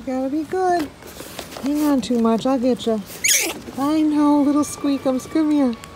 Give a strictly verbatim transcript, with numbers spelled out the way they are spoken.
gotta be good. Hang on too much, I'll get you. I know, little Squeakums, come here.